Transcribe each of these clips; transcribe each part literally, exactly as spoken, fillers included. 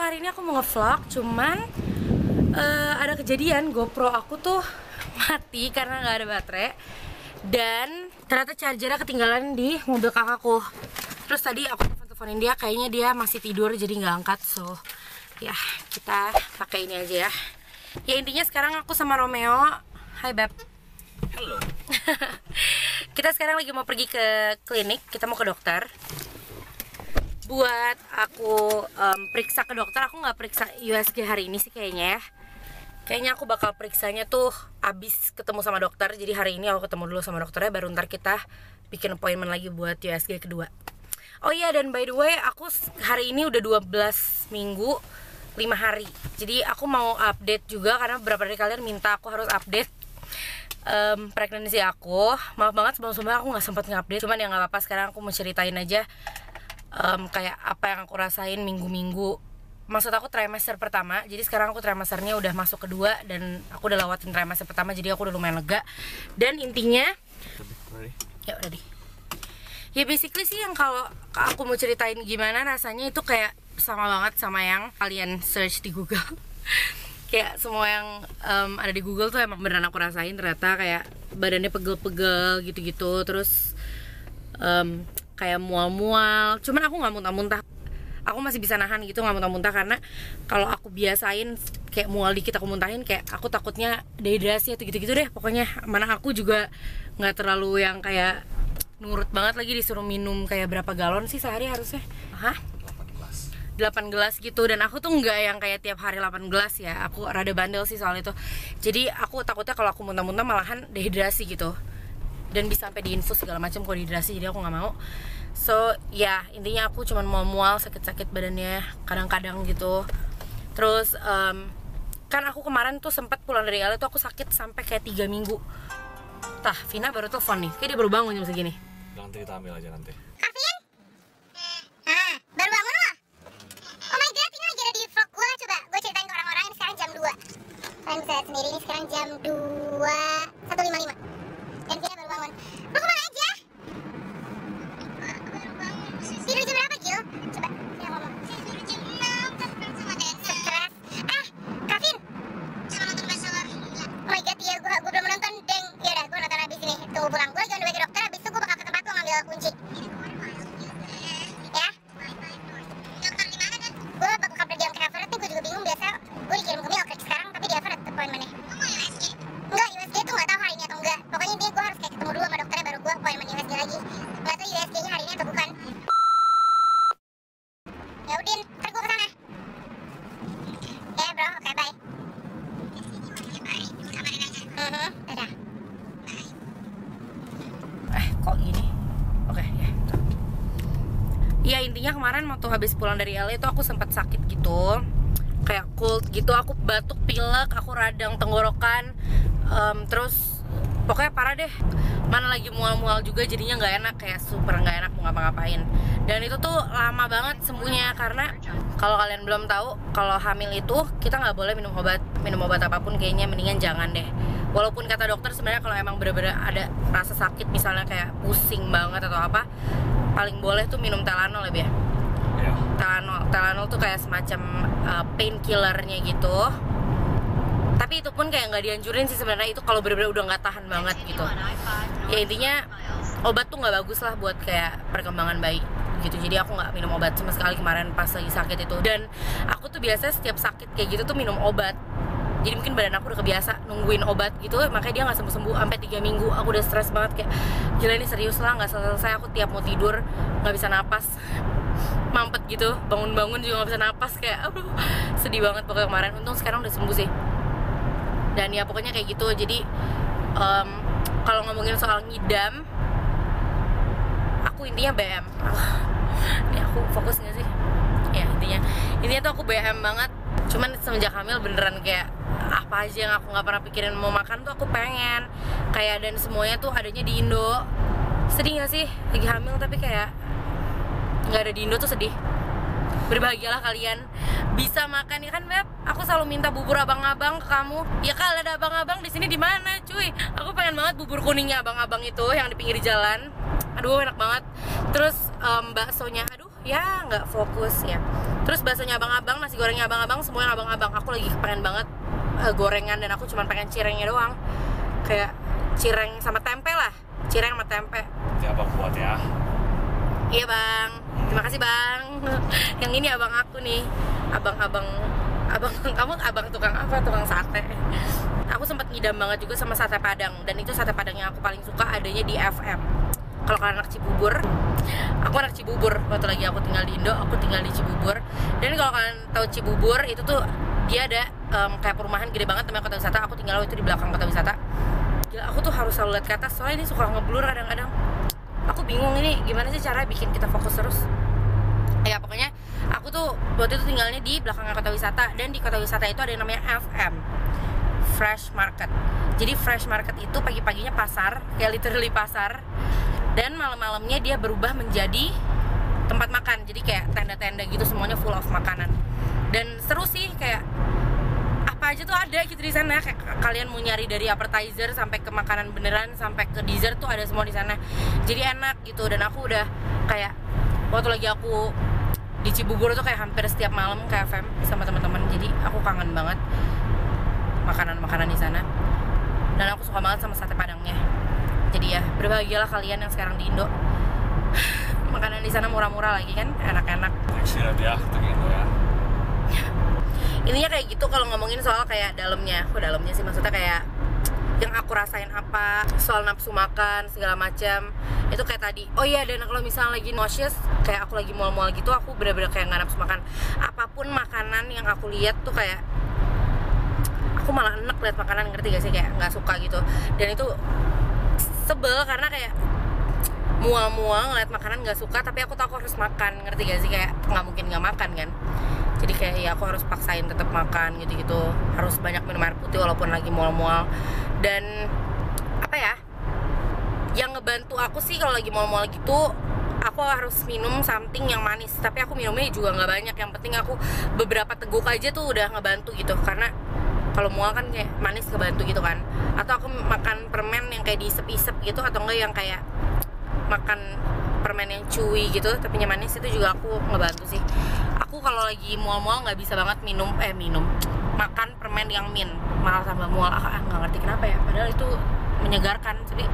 hari ini aku mau ngevlog, cuman uh, ada kejadian GoPro aku tuh mati karena nggak ada baterai. Dan ternyata chargernya ketinggalan di mobil kakakku. Terus tadi aku telepon-teleponin dia, kayaknya dia masih tidur jadi nggak angkat. So ya kita pakai ini aja ya. Ya intinya sekarang aku sama Romeo. Hai Beb. Halo. Kita sekarang lagi mau pergi ke klinik. Kita mau ke dokter. Buat aku um, periksa ke dokter. Aku nggak periksa U S G hari ini sih kayaknya ya. Kayaknya aku bakal periksanya tuh abis ketemu sama dokter. Jadi hari ini aku ketemu dulu sama dokternya, baru ntar kita bikin appointment lagi buat U S G kedua. Oh iya, dan by the way, aku hari ini udah dua belas minggu lima hari. Jadi aku mau update juga karena beberapa dari kalian minta aku harus update um, pregnancy aku. Maaf banget sebelum-sebelumnya aku gak sempat nge-update. Cuman ya gak apa-apa, sekarang aku mau ceritain aja um, kayak apa yang aku rasain minggu-minggu. Maksud aku trimester pertama. Jadi sekarang aku trimesternya udah masuk kedua, dan aku udah lewatin trimester pertama, jadi aku udah lumayan lega. Dan intinya ya udah deh. Ya basically sih yang kalau aku mau ceritain gimana rasanya itu kayak sama banget sama yang kalian search di Google. Kayak semua yang um, ada di Google tuh emang beneran aku rasain. Ternyata kayak badannya pegel-pegel gitu-gitu. Terus um, kayak mual-mual. Cuman aku gak muntah-muntah. Aku masih bisa nahan gitu, nggak muntah-muntah, karena kalau aku biasain kayak mual dikit aku muntahin, kayak aku takutnya dehidrasi atau gitu-gitu deh. Pokoknya mana aku juga nggak terlalu yang kayak nurut banget, lagi disuruh minum kayak berapa galon sih sehari harusnya? Hah? delapan gelas gitu. Dan aku tuh nggak yang kayak tiap hari delapan gelas ya. Aku rada bandel sih soal itu. Jadi aku takutnya kalau aku muntah-muntah malahan dehidrasi gitu. Dan bisa sampai diinfus segala macam kalau dehidrasi, jadi aku nggak mau. So ya intinya aku cuman mau mual, sakit-sakit badannya kadang-kadang gitu. Terus um, kan aku kemarin tuh sempat pulang dari L A tuh aku sakit sampai kayak tiga minggu. Tah, Vina baru telepon nih, kayak dia baru bangun jam segini. Nanti kita ambil aja nanti. Kavin? Nah, baru bangun loh. Oh my god, ini lagi ada di vlog gue. Coba gue ceritain ke orang-orang, ini sekarang jam dua. Kalian bisa lihat sendiri, ini sekarang jam dua satu lima lima. Dan Vina baru bangun. Lu kemana aja? Tidur jam berapa, Gil? Coba, Vina ngomong. Saya tidur jam enam, tapi belum sama Dana. Stres. Ah, Kavin. Jangan nonton bestseller. Oh my god, iya, gue, gue belum menonton, deng. Yaudah, gue nonton abis ini. Tunggu pulang. Gue lagi on the way ke dokter, abis itu gue bakal ke tempat lo ngambil kunci. Ya? Dokter di mana, Dan? Gue bakal kabel jam ke Everett nih, gue juga bingung. Biasa gue dikirim ke Milk sekarang, tapi di Everett appointment-nya. Lo mau U S G? Enggak, U S G tuh gak tau hari ini atau enggak. Pokoknya dia gue harus kayak ketemu dulu sama dokternya, baru gue appointment U S G lagi. Gak tau U S G-nya hari ini atau bukan. Ya Udin, ntar gue kesana. Ya bro, oke, bye. Kabarin aja. Mhm, dadah. Eh kok gini? Oke ya. Iya intinya kemarin waktu habis pulang dari L A itu aku sempat sakit gitu, kayak cold gitu, aku batuk, pilek, aku radang tenggorokan, um, terus pokoknya parah deh. Mana lagi mual-mual juga, jadinya nggak enak, kayak super nggak enak mau ngapa-ngapain. Dan itu tuh lama banget sembuhnya, karena kalau kalian belum tahu, kalau hamil itu kita nggak boleh minum obat, minum obat apapun kayaknya mendingan jangan deh. Walaupun kata dokter sebenarnya kalau emang bener-bener ada rasa sakit, misalnya kayak pusing banget atau apa, paling boleh tuh minum Telanol ya, Ya. Telanol, Telanol tuh kayak semacam uh, painkillernya gitu. Tapi itu pun kayak nggak dianjurin sih sebenarnya, itu kalau bener-bener udah nggak tahan banget gitu. Ya intinya obat tuh nggak bagus lah buat kayak perkembangan bayi gitu. Jadi aku nggak minum obat sama sekali kemarin pas lagi sakit itu. Dan aku tuh biasa setiap sakit kayak gitu tuh minum obat. Jadi mungkin badan aku udah kebiasa nungguin obat gitu, makanya dia nggak sembuh-sembuh sampai tiga minggu. Aku udah stres banget, kayak gila ini serius lah, nggak selesai. Aku tiap mau tidur nggak bisa napas, mampet gitu, bangun-bangun juga nggak bisa napas, kayak aduh sedih banget pokoknya kemarin. Untung sekarang udah sembuh sih. Dan ya pokoknya kayak gitu. Jadi um, kalau ngomongin soal ngidam, aku intinya B M. Ini aku fokus nggak sih? Ya intinya, intinya tuh aku B M banget. Cuman semenjak hamil beneran kayak apa aja yang aku nggak pernah pikirin mau makan tuh aku pengen. Kayak dan semuanya tuh adanya di Indo. Sedih nggak sih lagi hamil tapi kayak nggak ada di Indo tuh sedih. Berbahagialah kalian bisa makan ya kan Beb. Aku selalu minta bubur abang-abang ke kamu. Ya kalau ada abang-abang di sini di mana cuy? Aku pengen banget bubur kuningnya abang-abang itu yang di pinggir jalan. Aduh enak banget. Terus um, baksonya, aduh ya nggak fokus ya. Terus baksonya abang-abang, nasi gorengnya abang-abang, semuanya abang-abang. Aku lagi pengen banget uh, gorengan dan aku cuma pengen cirengnya doang. Kayak cireng sama tempe lah, cireng sama tempe. Nanti abang buat ya. Iya bang, terima kasih bang. Yang ini abang aku nih, abang-abang, abang kamu abang tukang apa? Tukang sate. Aku sempat ngidam banget juga sama sate Padang, dan itu sate Padang yang aku paling suka adanya di F M. Kalau kalian anak Cibubur, aku anak Cibubur. Waktu lagi aku tinggal di Indo, aku tinggal di Cibubur. Dan kalau kalian tahu Cibubur, itu tuh dia ada um, kayak perumahan gede banget namanya kota wisata. Aku tinggal itu di belakang kota wisata. Gila, aku tuh harus selalu lihat ke atas, soalnya ini suka ngeblur kadang-kadang. Aku bingung ini gimana sih cara bikin kita fokus terus. Ya pokoknya aku tuh waktu itu tinggalnya di belakang kota wisata, dan di kota wisata itu ada yang namanya F M, Fresh Market. Jadi Fresh Market itu pagi-paginya pasar, kayak literally pasar, dan malam-malamnya dia berubah menjadi tempat makan. Jadi kayak tenda-tenda gitu, semuanya full of makanan. Dan seru sih, kayak apa aja tuh ada gitu di sana. Kayak kalian mau nyari dari appetizer sampai ke makanan beneran sampai ke dessert tuh ada semua di sana. Jadi enak gitu. Dan aku udah kayak waktu lagi aku di Cibubur tuh kayak hampir setiap malam ke F M sama teman-teman. Jadi aku kangen banget makanan-makanan di sana. Dan aku suka banget sama sate Padangnya. Jadi ya berbahagialah kalian yang sekarang di Indo. Makanan di sana murah-murah lagi kan, enak-enak. Next year ya, kita ke Indo ya. Ininya kayak gitu kalau ngomongin soal kayak dalamnya. Kok dalamnya sih, maksudnya kayak yang aku rasain apa, soal nafsu makan segala macam. Itu kayak tadi. Oh iya, dan kalau misalnya lagi nauseous, kayak aku lagi mual-mual gitu, aku bener-bener kayak nggak nafsu makan. Apapun makanan yang aku lihat tuh kayak aku malah enek lihat makanan, ngerti gak sih, kayak nggak suka gitu. Dan itu sebel karena kayak mual-mual ngeliat makanan nggak suka, tapi aku tahu aku harus makan, ngerti gak sih, kayak nggak mungkin nggak makan kan. Jadi kayak ya aku harus paksain tetap makan gitu-gitu, harus banyak minum air putih walaupun lagi mual-mual. Dan apa ya, yang ngebantu aku sih kalau lagi mual-mual gitu, aku harus minum something yang manis. Tapi aku minumnya juga nggak banyak, yang penting aku beberapa teguk aja tuh udah ngebantu gitu. Karena kalau mual kan kayak manis ngebantu gitu kan. Atau aku makan permen yang kayak diisep-isep gitu, atau enggak yang kayak makan permen yang chewy gitu tapi manis, itu juga aku ngebantu sih. Aku kalau lagi mual-mual nggak bisa banget minum eh minum makan permen yang mint, malah tambah mual. Ah nggak ngerti kenapa ya, padahal itu menyegarkan. Jadi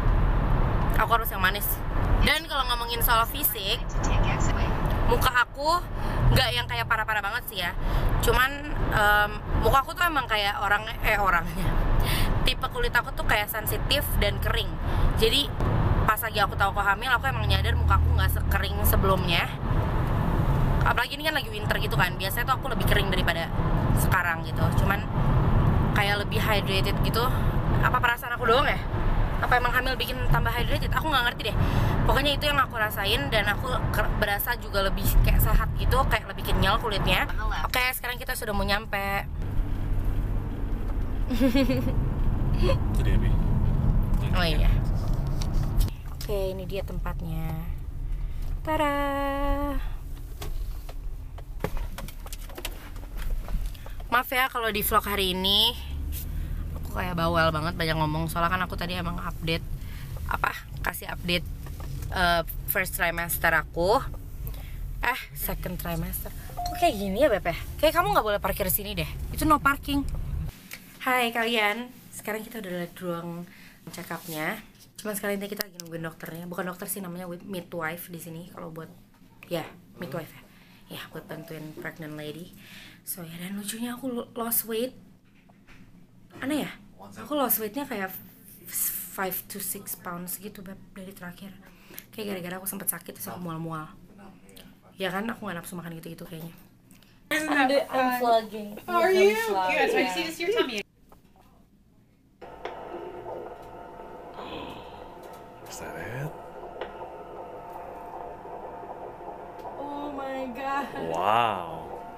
aku harus yang manis. Dan kalau ngomongin soal fisik, muka aku nggak yang kayak parah-parah banget sih ya. Cuman um, muka aku tuh emang kayak orang eh orangnya tipe kulit aku tuh kayak sensitif dan kering. Jadi pas lagi aku tahu aku hamil, aku emang nyadar muka aku nggak sekering sebelumnya. Apalagi ini kan lagi winter gitu kan, biasanya tuh aku lebih kering daripada sekarang gitu. Cuman kayak lebih hydrated gitu. Apa perasaan aku doang ya? Apa emang hamil bikin tambah hydrated? Aku nggak ngerti deh. Pokoknya itu yang aku rasain, dan aku berasa juga lebih kayak sehat gitu, kayak lebih kenyal kulitnya. Oke, sekarang kita sudah mau nyampe. Jadi Abi. Oh iya. Oke, ini dia tempatnya. Tada. Maaf ya kalau di vlog hari ini aku kayak bawel banget, banyak ngomong. Soalnya kan aku tadi emang update apa? Kasih update uh, first trimester aku. Eh, second trimester. Kok kayak gini ya, Beb? Kayak kamu nggak boleh parkir sini deh. Itu no parking. Hai kalian. Sekarang kita udah lihat ruang check up-nya. Cuman sekali ini kita lagi nungguin dokternya. Bukan dokter sih, namanya midwife di sini. Kalau buat ya midwife ya. Ya buat bantuin pregnant lady. So ya, dan lucunya aku lost weight. Aneh ya? Aku lost weightnya kayak five to six pounds gitu, Beb, dari terakhir. Kayak gara-gara aku sempet sakit terus aku mual-mual. Ya kan, aku gak nafsu makan gitu-gitu kayaknya. I'm, I'm vlogging. How are you? Good. So I see this your tummy. Is that it? Oh my god. Wow.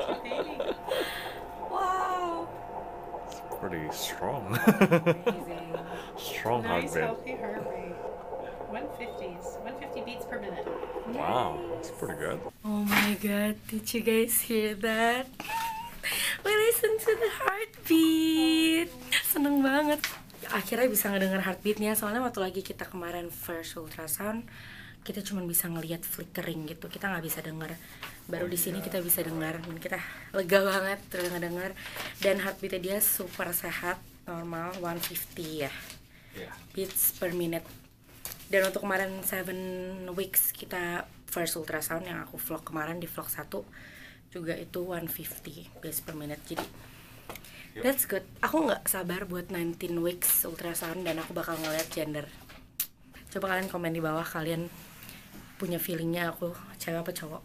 Wow. It's pretty strong. Amazing. Strong Nice heartbeat. healthy heart rate. one fifties. one fifty beats per minute. Wow, that's pretty good. Oh my god, did you guys hear that? We listen to the heartbeat. Seneng banget. Akhirnya bisa ngedenger heartbeatnya. Soalnya waktu lagi kita kemarin first ultrasound, kita cuma bisa ngelihat flickering gitu, kita nggak bisa dengar. Baru di sini kita bisa dengar dan kita lega banget terus ngedengar. Dan heartbeatnya dia super sehat, normal one fifty ya, Yeah. beats per minute. Dan untuk kemarin seven weeks kita first ultrasound yang aku vlog kemarin di vlog satu juga itu one fifty beats per minute. Jadi that's good. Aku nggak sabar buat nineteen weeks ultrasound dan aku bakal ngeliat gender. Coba kalian komen di bawah, kalian punya feelingnya aku cewek apa cowok.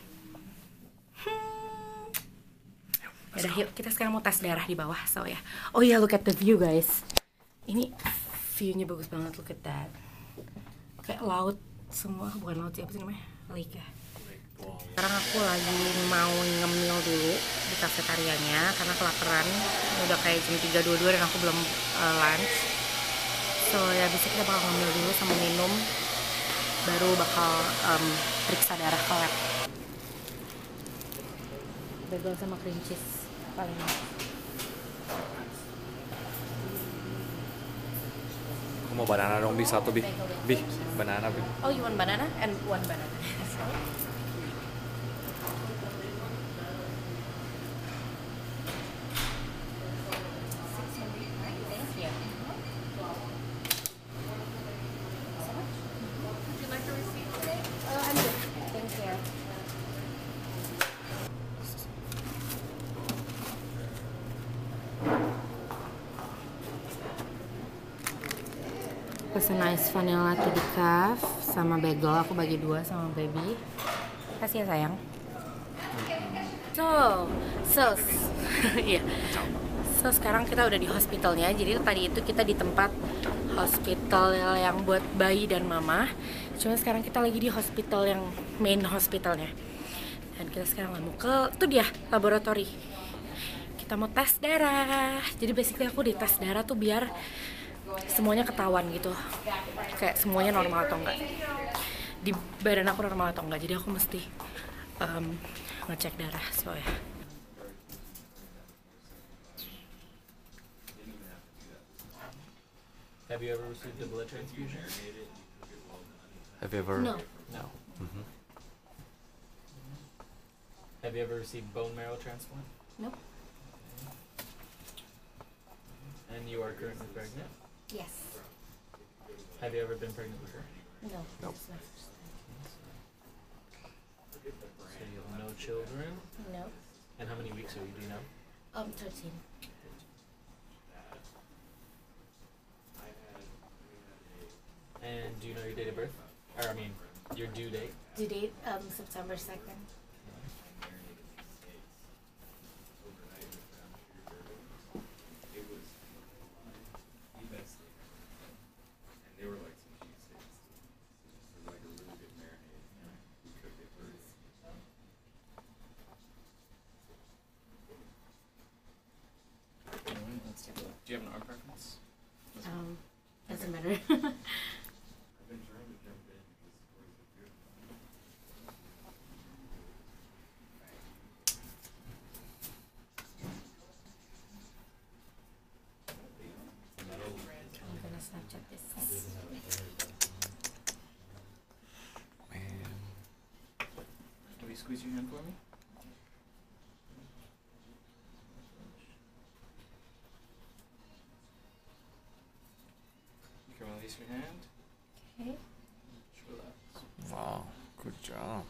Hmm. Yaudah yuk, kita sekarang mau tes darah di bawah. So ya, yeah. Oh iya, yeah, look at the view guys. Ini viewnya bagus banget, look at that. Kayak laut semua, bukan laut sih, apa sih namanya? Lake ya. Sekarang aku lagi mau ngemil dulu di kafetarianya karena kelaparan. Udah kayak jam tiga dua puluh dua dan aku belum uh, lunch. So ya bisa kita bakal ngemil dulu sama minum, baru bakal um, periksa darah ke lab. Bagel sama cream cheese paling. Aku mau banana dong, Bi, satu, Bi. Bi, banana, Bi. Oh, you want banana and one banana. Pesen ice vanilla latte decaf sama bagel, aku bagi dua sama baby. Kasih ya sayang. So, so, iya. So sekarang kita udah di hospitalnya. Jadi tadi itu kita di tempat hospital yang buat bayi dan mama. Cuma sekarang kita lagi di hospital yang main hospitalnya. Dan kita sekarang mau ke, itu dia laboratori. Kita mau tes darah. Jadi basically aku di tes darah tuh biar semuanya ketahuan gitu, kayak semuanya normal atau enggak, di badan aku normal atau enggak. Jadi aku mesti um, ngecek darah. So ya. Have you ever received a blood transfusion? Have you ever? No. No. Mhm. Have you ever received bone marrow transplant? Nope. And you are currently pregnant? Yes. Have you ever been pregnant before? No. Nope. So you have no children? No. And how many weeks are you, do you know? Um, thirteen. And do you know your date of birth? Or I mean, your due date? Due date um September second. Let's take a look. Do you have an arm preference? Um, doesn't matter. I'm gonna Snapchat this. Man. Will you squeeze your hand for me? You can release your hand. Okay. Just relax. Wow, good job.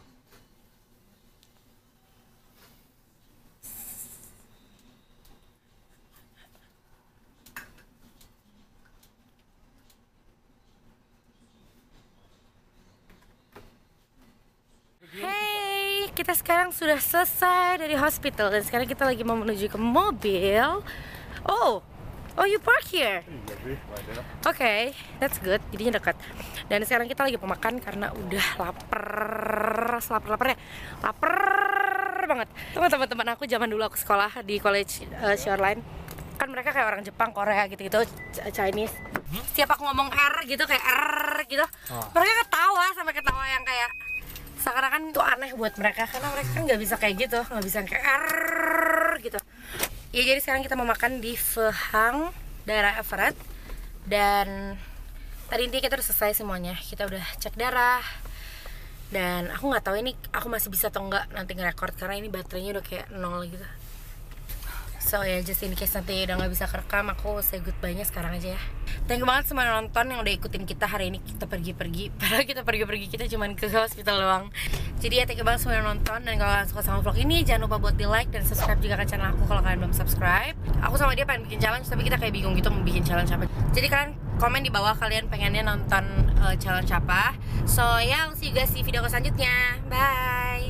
Hey, kita sekarang sudah selesai dari hospital dan sekarang kita lagi mau menuju ke mobil. Oh, oh you park here. Oke, okay, that's good. Jadinya dekat. Dan sekarang kita lagi mau makan karena udah lapar, lapar-laparnya, lapar banget. Teman-teman aku zaman dulu aku sekolah di college uh, Shoreline, kan mereka kayak orang Jepang, Korea gitu-gitu, Chinese. Setiap aku ngomong R gitu kayak R gitu, mereka ketawa sampai ketawa yang kayak seakan-akan itu aneh buat mereka karena mereka kan nggak bisa kayak gitu, nggak bisa kayak R gitu. Ya jadi sekarang kita mau makan di Phe Hang daerah Everett dan tadi intinya kita udah selesai semuanya. Kita udah cek darah. Dan aku nggak tahu ini aku masih bisa atau enggak nanti nge-record karena ini baterainya udah kayak nol gitu. So ya, yeah, just in case nanti udah nggak bisa kerekam, aku say goodbye-nya sekarang aja ya. Thank you banget semua yang nonton yang udah ikutin kita hari ini. Kita pergi-pergi, padahal kita pergi-pergi kita cuman ke hospital doang. Jadi ya, thank you banget semua yang nonton. Dan kalau kalian suka sama vlog ini, jangan lupa buat di like dan subscribe juga ke channel aku kalau kalian belum subscribe. Aku sama dia pengen bikin challenge, tapi kita kayak bingung gitu mau bikin challenge apa. Jadi kalian komen di bawah kalian pengennya nonton uh, challenge apa. So ya, yeah, I'll see you guys di video selanjutnya. Bye.